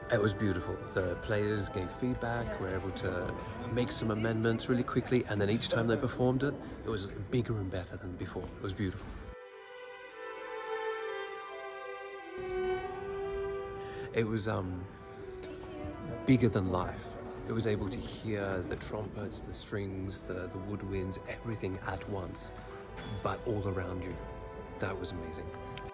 It was beautiful. The players gave feedback, were able to make some amendments really quickly, and then each time they performed it, it was bigger and better than before. It was beautiful. It was bigger than life. It was able to hear the trumpets, the strings, the woodwinds, everything at once, but all around you. That was amazing.